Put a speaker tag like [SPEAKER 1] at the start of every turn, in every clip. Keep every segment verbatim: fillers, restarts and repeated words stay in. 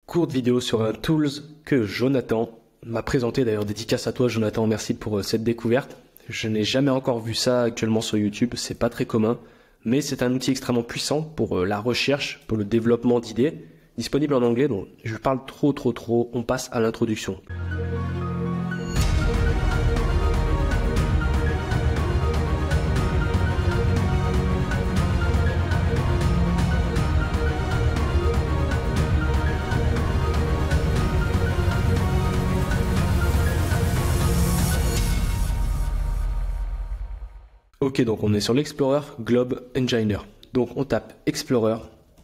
[SPEAKER 1] courte vidéo sur un tools que Jonathan m'a présenté. D'ailleurs, dédicace à toi Jonathan, merci pour cette découverte. Je n'ai jamais encore vu ça actuellement sur YouTube, c'est pas très commun, mais c'est un outil extrêmement puissant pour la recherche, pour le développement d'idées, disponible en anglais, donc je parle trop trop trop, on passe à l'introduction. Ok, donc on est sur l'Explorer Globe Enginer. Donc on tape Explorer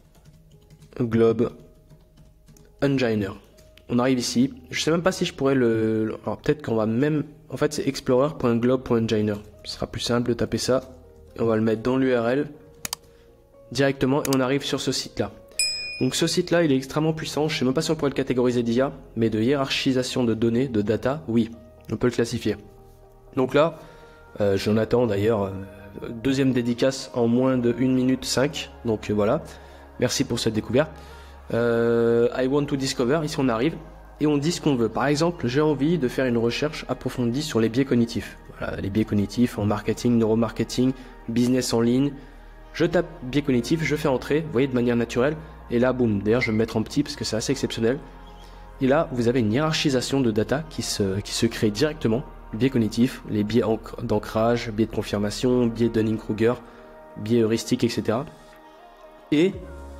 [SPEAKER 1] Globe Enginer. On arrive ici. Je sais même pas si je pourrais le... Alors peut-être qu'on va même... En fait c'est explorer.globe.enginer. Ce sera plus simple de taper ça. Et on va le mettre dans l'U R L directement et on arrive sur ce site-là. Donc ce site-là, il est extrêmement puissant. Je sais même pas si on pourrait le catégoriser d'I A, mais de hiérarchisation de données, de data, oui, on peut le classifier. Donc là... Euh, Jonathan d'ailleurs, euh, deuxième dédicace en moins de une minute cinq, donc euh, voilà, merci pour cette découverte. euh, I want to discover, ici on arrive et on dit ce qu'on veut. Par exemple, j'ai envie de faire une recherche approfondie sur les biais cognitifs. Voilà, les biais cognitifs en marketing, neuromarketing, business en ligne. Je tape biais cognitifs, je fais entrer, vous voyez, de manière naturelle, et là boum, d'ailleurs je vais me mettre en petit parce que c'est assez exceptionnel. Et là vous avez une hiérarchisation de data qui se, qui se crée directement. Biais cognitifs, les biais d'ancrage, biais de confirmation, biais Dunning-Kruger, biais heuristiques, et cetera. Et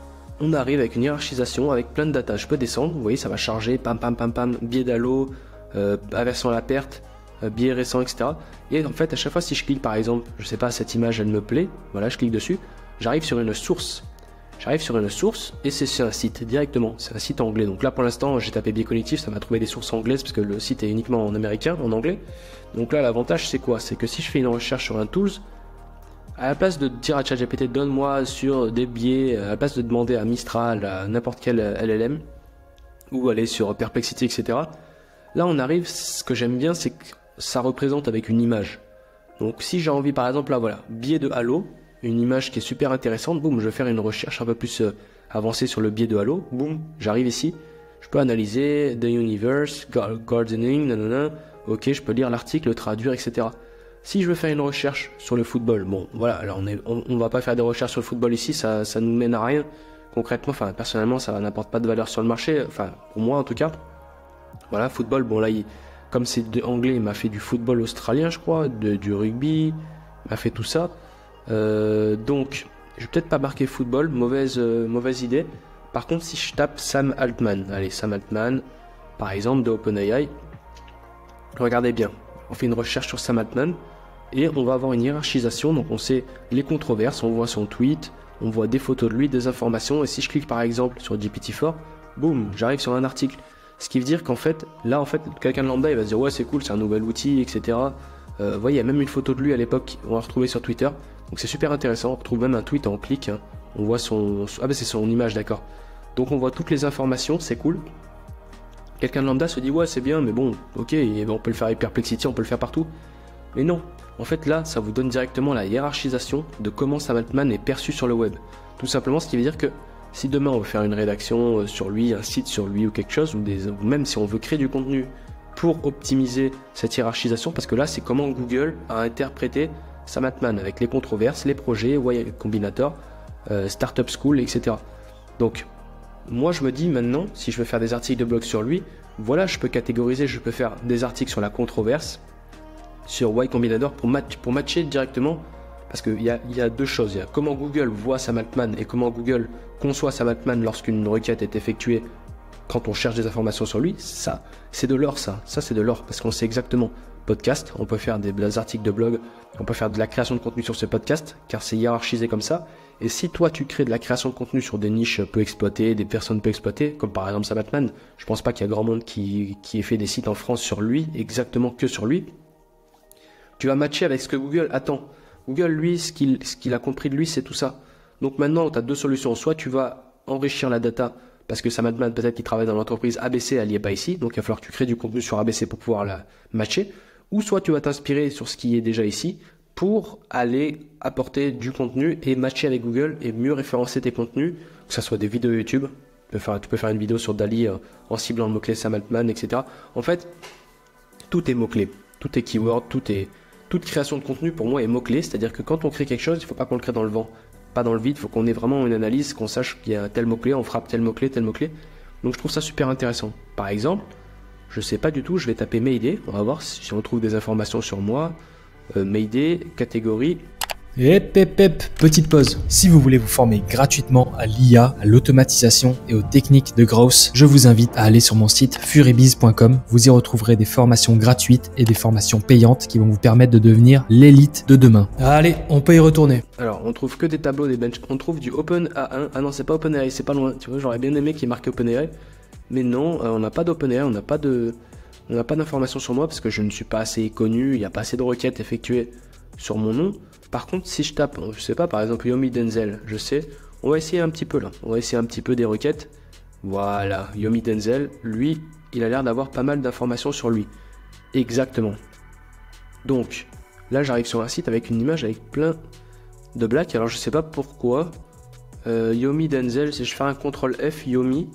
[SPEAKER 1] on arrive avec une hiérarchisation avec plein de data. Je peux descendre, vous voyez, ça va charger, pam pam pam pam, biais d'Halo, euh, aversion à la perte, euh, biais récent, et cetera. Et en fait, à chaque fois, si je clique par exemple, je sais pas, cette image elle me plaît, voilà, je clique dessus, j'arrive sur une source. J'arrive sur une source et c'est sur un site directement, c'est un site anglais. Donc là pour l'instant j'ai tapé biais cognitif, ça m'a trouvé des sources anglaises parce que le site est uniquement en américain, en anglais. Donc là l'avantage c'est quoi? C'est que si je fais une recherche sur un tools, à la place de dire à ChatGPT donne-moi sur des biais, à la place de demander à Mistral, à n'importe quel L L M, ou aller sur Perplexity, et cetera. Là on arrive, ce que j'aime bien c'est que ça représente avec une image. Donc si j'ai envie par exemple là voilà, biais de Halo, une image qui est super intéressante, boum, je vais faire une recherche un peu plus euh, avancée sur le biais de Halo, boum, j'arrive ici, je peux analyser The Universe, Gardening, nanana, ok, je peux lire l'article, le traduire, et cetera. Si je veux faire une recherche sur le football, bon, voilà, alors on est, on, on va pas faire des recherches sur le football ici, ça, ça nous mène à rien, concrètement, enfin, personnellement, ça n'apporte pas de valeur sur le marché, enfin, pour moi en tout cas, voilà, football, bon là, il, comme c'est anglais, il m'a fait du football australien, je crois, de, du rugby, il m'a fait tout ça. Euh, donc, je vais peut-être pas marquer football, mauvaise, euh, mauvaise idée. Par contre, si je tape Sam Altman, allez, Sam Altman, par exemple, de OpenAI, regardez bien, on fait une recherche sur Sam Altman et on va avoir une hiérarchisation. Donc, on sait les controverses, on voit son tweet, on voit des photos de lui, des informations. Et si je clique par exemple sur G P T quatre, boum, j'arrive sur un article. Ce qui veut dire qu'en fait, là, en fait, quelqu'un de lambda, il va se dire ouais, c'est cool, c'est un nouvel outil, et cetera. Euh, vous voyez, il y a même une photo de lui à l'époque, on va retrouver sur Twitter. Donc c'est super intéressant, on retrouve même un tweet en clic, hein. On voit son... Ah bah c'est son image, d'accord. Donc on voit toutes les informations, c'est cool. Quelqu'un de lambda se dit ouais c'est bien, mais bon, ok, on peut le faire avec Perplexity, on peut le faire partout. Mais non, en fait là, ça vous donne directement la hiérarchisation de comment Sam Altman est perçu sur le web. Tout simplement, ce qui veut dire que si demain on veut faire une rédaction sur lui, un site sur lui ou quelque chose, ou, des... ou même si on veut créer du contenu pour optimiser cette hiérarchisation, parce que là c'est comment Google a interprété Sam Altman avec les controverses, les projets, Y Combinator, euh, Startup School, et cetera. Donc, moi je me dis maintenant, si je veux faire des articles de blog sur lui, voilà, je peux catégoriser, je peux faire des articles sur la controverse, sur Y Combinator pour, match, pour matcher directement, parce qu'il y a, y a deux choses. Il y a comment Google voit Sam Altman et comment Google conçoit Sam Altman lorsqu'une requête est effectuée quand on cherche des informations sur lui. Ça, c'est de l'or, ça. Ça, c'est de l'or, parce qu'on sait exactement. Podcast, on peut faire des, des articles de blog, on peut faire de la création de contenu sur ce podcast, car c'est hiérarchisé comme ça. Et si toi tu crées de la création de contenu sur des niches peu exploitées, des personnes peu exploitées, comme par exemple Sam Altman, je pense pas qu'il y a grand monde qui, qui ait fait des sites en France sur lui, exactement que sur lui, tu vas matcher avec ce que Google attend. Google, lui, ce qu'il ce qu'il a compris de lui, c'est tout ça. Donc maintenant, tu as deux solutions. Soit tu vas enrichir la data, parce que Sam Altman, peut-être qu'il travaille dans l'entreprise A B C, elle n'y est pas ici, donc il va falloir que tu crées du contenu sur A B C pour pouvoir la matcher. Ou soit tu vas t'inspirer sur ce qui est déjà ici pour aller apporter du contenu et matcher avec Google et mieux référencer tes contenus, que ce soit des vidéos YouTube, peux faire, tu peux faire une vidéo sur Dali euh, en ciblant le mot-clé Sam Altman, et cetera. En fait, tout est mot-clé, tout est keyword, tout est, toute création de contenu pour moi est mot-clé, c'est-à-dire que quand on crée quelque chose, il ne faut pas qu'on le crée dans le vent, pas dans le vide, il faut qu'on ait vraiment une analyse, qu'on sache qu'il y a un tel mot-clé, on frappe tel mot-clé, tel mot-clé. Donc je trouve ça super intéressant. Par exemple, je sais pas du tout, je vais taper Mayday, on va voir si on trouve des informations sur moi. Euh, Mayday, catégorie.
[SPEAKER 2] Hep, hep, hep, petite pause. Si vous voulez vous former gratuitement à l'I A, à l'automatisation et aux techniques de growth, je vous invite à aller sur mon site furibiz point com. Vous y retrouverez des formations gratuites et des formations payantes qui vont vous permettre de devenir l'élite de demain. Allez, on peut y retourner.
[SPEAKER 1] Alors, on trouve que des tableaux, des benches. On trouve du Open A un. Ah non, c'est pas OpenAI, c'est pas loin. Tu vois, j'aurais bien aimé qu'il marque OpenAI. Mais non, euh, on n'a pas d'OpenAI, on n'a pas de... On n'a pas d'informations sur moi parce que je ne suis pas assez connu, il n'y a pas assez de requêtes effectuées sur mon nom. Par contre, si je tape, je sais pas, par exemple Yomi Denzel, je sais, on va essayer un petit peu là, on va essayer un petit peu des requêtes. Voilà, Yomi Denzel, lui, il a l'air d'avoir pas mal d'informations sur lui. Exactement. Donc, là j'arrive sur un site avec une image avec plein de blagues, alors je sais pas pourquoi. Euh, Yomi Denzel, si je fais un contrôle F, Yomi,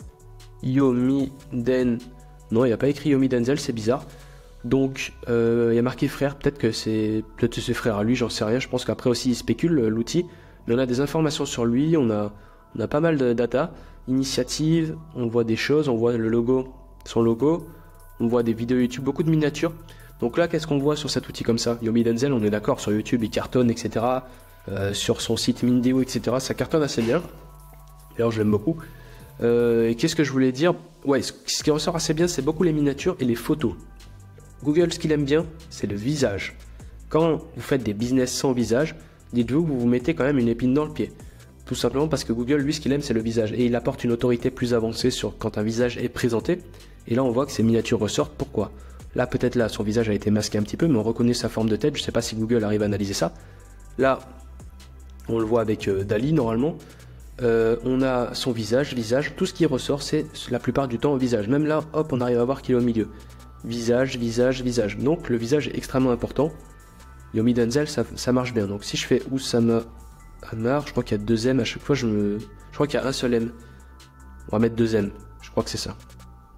[SPEAKER 1] Yomi Den, non il n'y a pas écrit Yomi Denzel, c'est bizarre. Donc, euh, il y a marqué frère, peut-être que c'est peut-être ses frères à lui, j'en sais rien. Je pense qu'après aussi, il spécule l'outil. Mais on a des informations sur lui, on a, on a pas mal de data. Initiative, on voit des choses, on voit le logo, son logo. On voit des vidéos YouTube, beaucoup de miniatures. Donc là, qu'est-ce qu'on voit sur cet outil comme ça? Yomi Denzel, on est d'accord, sur YouTube, il cartonne, et cetera. Euh, sur son site Mindeo, et cetera. Ça cartonne assez bien. D'ailleurs, je l'aime beaucoup. Euh, et qu'est-ce que je voulais dire? Ouais, ce, ce qui ressort assez bien, c'est beaucoup les miniatures et les photos. Google, ce qu'il aime bien, c'est le visage. Quand vous faites des business sans visage, dites-vous que vous vous mettez quand même une épine dans le pied. Tout simplement parce que Google, lui, ce qu'il aime, c'est le visage. Et il apporte une autorité plus avancée sur quand un visage est présenté. Et là, on voit que ces miniatures ressortent. Pourquoi? Là, peut-être là, son visage a été masqué un petit peu, mais on reconnaît sa forme de tête. Je ne sais pas si Google arrive à analyser ça. Là, on le voit avec euh, Dali, normalement. Euh, on a son visage, visage. Tout ce qui ressort, c'est la plupart du temps au visage. Même là, hop, on arrive à voir qu'il est au milieu. Visage, visage, visage. Donc le visage est extrêmement important. Yomi Denzel, ça, ça marche bien. Donc si je fais Oussama Hamar, je crois qu'il y a deux M à chaque fois. Je me, je crois qu'il y a un seul M. On va mettre deux M. Je crois que c'est ça.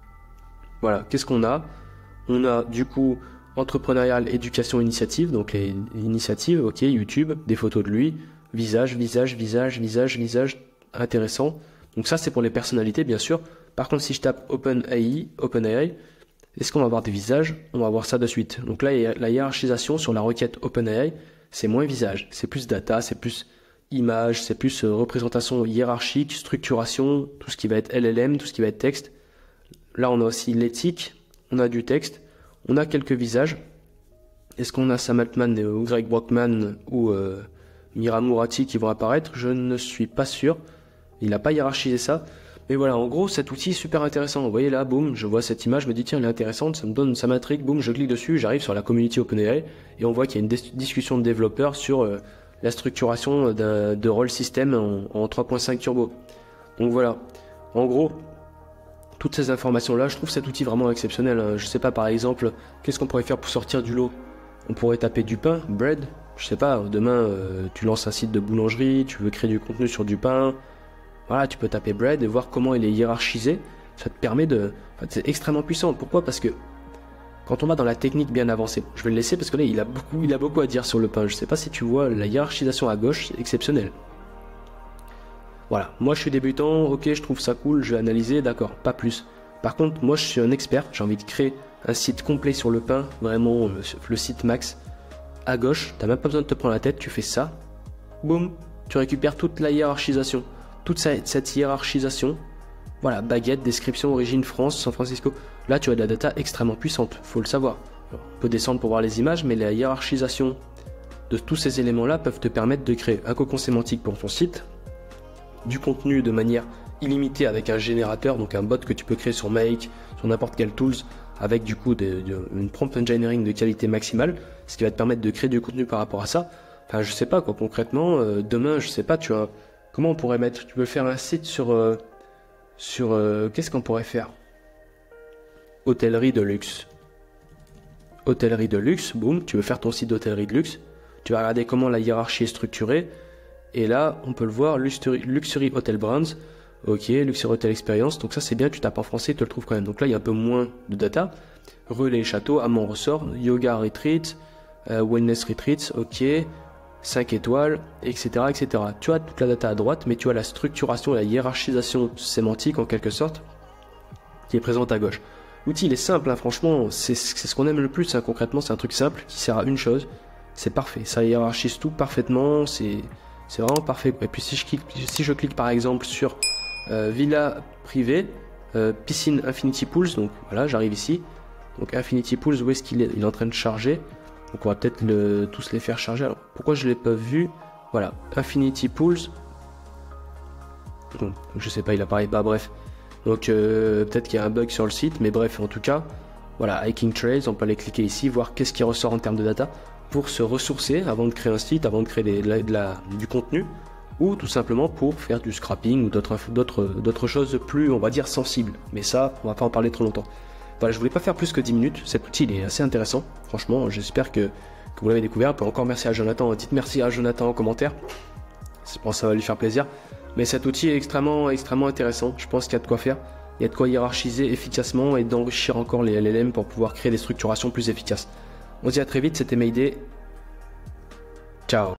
[SPEAKER 1] Voilà. Qu'est-ce qu'on a? On a du coup entrepreneurial, éducation, initiative. Donc les initiatives, ok, YouTube, des photos de lui, visage, visage, visage, visage, visage, intéressant. Donc ça c'est pour les personnalités bien sûr. Par contre si je tape OpenAI, OpenAI, est-ce qu'on va avoir des visages? On va voir ça de suite. Donc là, la hiérarchisation sur la requête OpenAI, c'est moins visage, c'est plus data, c'est plus image, c'est plus euh, représentation hiérarchique, structuration, tout ce qui va être L L M, tout ce qui va être texte. Là, on a aussi l'éthique, on a du texte, on a quelques visages. Est-ce qu'on a Sam Altman ou Greg Brockman ou euh, Mira Murati qui vont apparaître? Je ne suis pas sûr. Il n'a pas hiérarchisé ça. Mais voilà, en gros, cet outil est super intéressant. Vous voyez là, boum, je vois cette image, je me dis tiens, elle est intéressante, ça me donne, ça m'intrigue, boum, je clique dessus, j'arrive sur la community OpenAI et on voit qu'il y a une dis discussion de développeurs sur euh, la structuration de rôle système en, en trois point cinq turbo. Donc voilà, en gros, toutes ces informations-là, je trouve cet outil vraiment exceptionnel. Je sais pas, par exemple, qu'est-ce qu'on pourrait faire pour sortir du lot? On pourrait taper du pain, bread, je sais pas, demain, euh, tu lances un site de boulangerie, tu veux créer du contenu sur du pain. Voilà, tu peux taper bread et voir comment il est hiérarchisé. Ça te permet de... Enfin, c'est extrêmement puissant. Pourquoi? Parce que quand on va dans la technique bien avancée, je vais le laisser parce que là, il a beaucoup, il a beaucoup à dire sur le pain. Je sais pas si tu vois, la hiérarchisation à gauche, c'est exceptionnel. Voilà, moi je suis débutant, ok, je trouve ça cool, je vais analyser, d'accord, pas plus. Par contre, moi je suis un expert, j'ai envie de créer un site complet sur le pain, vraiment le, le site max. À gauche, t'as même pas besoin de te prendre la tête, tu fais ça, boum, tu récupères toute la hiérarchisation. Toute cette hiérarchisation, voilà, baguette, description, origine France, San Francisco. Là, tu as de la data extrêmement puissante, faut le savoir. Alors, on peut descendre pour voir les images, mais la hiérarchisation de tous ces éléments-là peuvent te permettre de créer un cocon sémantique pour ton site, du contenu de manière illimitée avec un générateur, donc un bot que tu peux créer sur Make, sur n'importe quel tools, avec du coup de, de, une prompt engineering de qualité maximale, ce qui va te permettre de créer du contenu par rapport à ça. Enfin, je sais pas quoi, concrètement, euh, demain, je sais pas, tu as... Comment on pourrait mettre? Tu peux faire un site sur... Euh, sur euh, qu'est-ce qu'on pourrait faire? Hôtellerie de luxe. Hôtellerie de luxe, boum, tu veux faire ton site d'hôtellerie de luxe. Tu vas regarder comment la hiérarchie est structurée. Et là, on peut le voir, Luxury, Luxury Hotel Brands. Ok, Luxury Hotel Experience, donc ça c'est bien, tu tapes en français, tu le trouves quand même. Donc là il y a un peu moins de data. Relais Château, Amont Ressort, Yoga Retreat, euh, Wellness Retreat, ok, cinq étoiles, et cetera, et cetera. Tu as toute la data à droite, mais tu as la structuration, la hiérarchisation sémantique en quelque sorte, qui est présente à gauche. L'outil il est simple, hein, franchement, c'est ce qu'on aime le plus, hein, concrètement c'est un truc simple qui sert à une chose, c'est parfait, ça hiérarchise tout parfaitement, c'est vraiment parfait. Et puis si je clique, si je clique par exemple sur euh, Villa privée, euh, piscine Infinity Pools, donc voilà, j'arrive ici, donc Infinity Pools, où est-ce qu'il est? Il est en train de charger, donc on va peut-être le, tous les faire charger. Alors, pourquoi je ne l'ai pas vu? Voilà, Infinity Pools, bon, je sais pas, il apparaît pas, bref. Donc euh, peut-être qu'il y a un bug sur le site, mais bref, en tout cas, voilà, Hiking Trails, on peut aller cliquer ici, voir qu'est-ce qui ressort en termes de data, pour se ressourcer avant de créer un site, avant de créer des, de la, de la, du contenu, ou tout simplement pour faire du scrapping ou d'autres d'autres choses plus, on va dire, sensibles. Mais ça, on va pas en parler trop longtemps. Voilà, je voulais pas faire plus que dix minutes, cet outil il est assez intéressant, franchement, j'espère que, que vous l'avez découvert. Puis encore merci à Jonathan, dites merci à Jonathan en commentaire, je pense que ça va lui faire plaisir. Mais cet outil est extrêmement, extrêmement intéressant. Je pense qu'il y a de quoi faire. Il y a de quoi hiérarchiser efficacement et d'enrichir encore les L L M pour pouvoir créer des structurations plus efficaces. On se dit à très vite, c'était Mayday. Ciao.